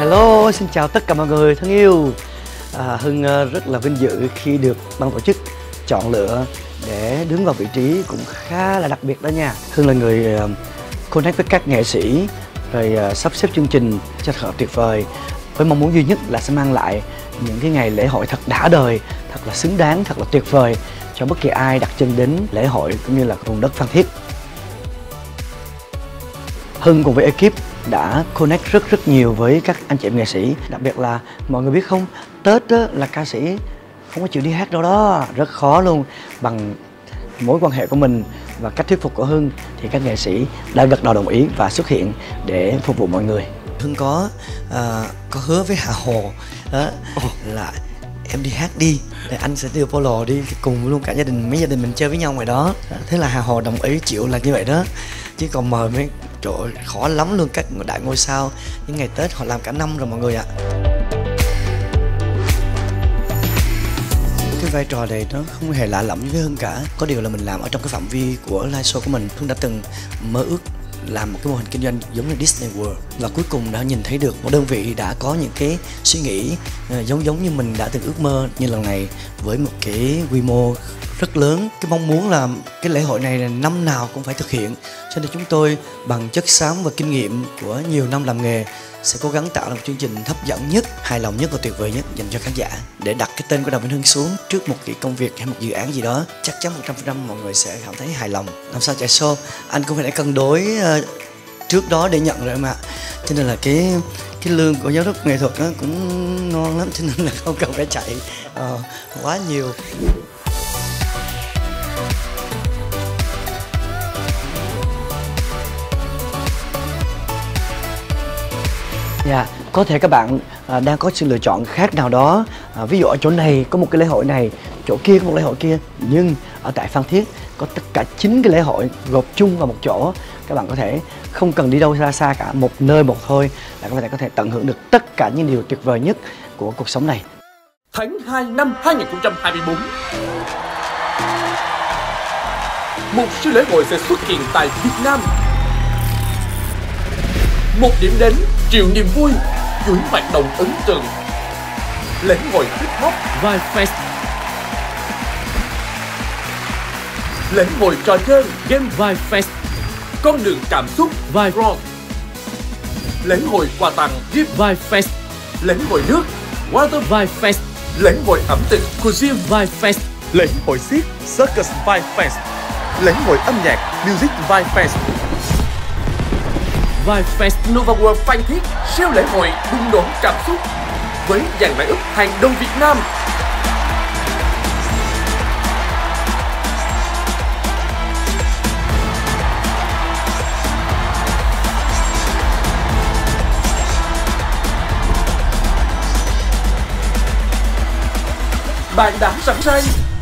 Hello, xin chào tất cả mọi người thân yêu. Hưng rất là vinh dự khi được ban tổ chức chọn lựa để đứng vào vị trí cũng khá là đặc biệt đó nha. Hưng là người connect với các nghệ sĩ, rồi sắp xếp chương trình cho thật tuyệt vời, với mong muốn duy nhất là sẽ mang lại những cái ngày lễ hội thật đã đời, thật là xứng đáng, thật là tuyệt vời cho bất kỳ ai đặt chân đến lễ hội cũng như là vùng đất Phan Thiết. Hưng cùng với ekip đã connect rất nhiều với các anh chị em nghệ sĩ. Đặc biệt là mọi người biết không, Tết là ca sĩ không có chịu đi hát đâu đó, rất khó luôn. Bằng mối quan hệ của mình và cách thuyết phục của Hưng thì các nghệ sĩ đã gật đầu đồng ý và xuất hiện để phục vụ mọi người. Hưng có hứa với Hà Hồ đó, là em đi hát đi, để anh sẽ đưa polo đi cùng luôn cả gia đình, mấy gia đình mình chơi với nhau ngoài đó. Thế là Hà Hồ đồng ý chịu là như vậy đó. Chứ còn mời mấy, trời ơi, khó lắm luôn, các đại ngôi sao những ngày Tết họ làm cả năm rồi mọi người ạ. Cái vai trò này nó không hề lạ lẫm với Hưng cả. Có điều là mình làm ở trong cái phạm vi của live show của mình. Hưng đã từng mơ ước làm một cái mô hình kinh doanh giống như Disney World, và cuối cùng đã nhìn thấy được một đơn vị đã có những cái suy nghĩ giống như mình đã từng ước mơ như lần này, với một cái quy mô rất lớn. Cái mong muốn là cái lễ hội này là năm nào cũng phải thực hiện, cho nên chúng tôi bằng chất xám và kinh nghiệm của nhiều năm làm nghề sẽ cố gắng tạo ra một chương trình hấp dẫn nhất, hài lòng nhất và tuyệt vời nhất dành cho khán giả. Để đặt cái tên của Đàm Vĩnh Hưng xuống trước một cái công việc hay một dự án gì đó, chắc chắn 100% mọi người sẽ cảm thấy hài lòng. Làm sao chạy show, anh cũng phải cân đối trước đó để nhận rồi mà. Cho nên là cái lương của giám đốc nghệ thuật cũng ngon lắm, cho nên là không cần phải chạy quá nhiều. Dạ, có thể các bạn đang có sự lựa chọn khác nào đó. Ví dụ ở chỗ này có một cái lễ hội này, chỗ kia có một lễ hội kia. Nhưng ở tại Phan Thiết có tất cả 9 cái lễ hội gộp chung vào một chỗ. Các bạn có thể không cần đi đâu xa cả, một nơi một thôi là các bạn có thể tận hưởng được tất cả những điều tuyệt vời nhất của cuộc sống này. Tháng 2 năm 2024, một siêu lễ hội sẽ xuất hiện tại Việt Nam. Một điểm đến triệu niềm vui, chuỗi hoạt động ấn tượng. Lễ hội hip hop Vibe Fest, lễ hội trò chơi game Vibe Fest, con đường cảm xúc Vibe Rock, lễ hội quà tặng Gift Vibe Fest, lễ hội nước Water Vibe Fest, lễ hội ẩm thực Cuisine Vibe Fest, lễ hội xiếc Circus Vibe Fest, lễ hội âm nhạc Music Vibe Fest. Vibe Fest Nova World Phan Thiết, siêu lễ hội bùng nổ cảm xúc với dàn line-up hàng đầu Việt Nam. Bạn đã sẵn sàng?